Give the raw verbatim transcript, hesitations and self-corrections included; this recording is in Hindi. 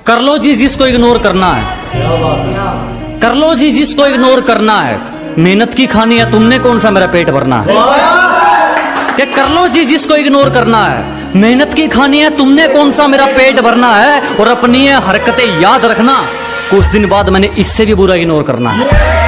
कर लो जी जिसको इग्नोर करना है, कर लो जी जिसको इग्नोर करना है। मेहनत की खानी है तुमने, कौन सा मेरा पेट भरना है। कि कर लो जी जिसको इग्नोर करना है, मेहनत की खानी है तुमने, कौन सा मेरा पेट भरना है। और अपनी हरकतें याद रखना, कुछ दिन बाद मैंने इससे भी बुरा इग्नोर करना है।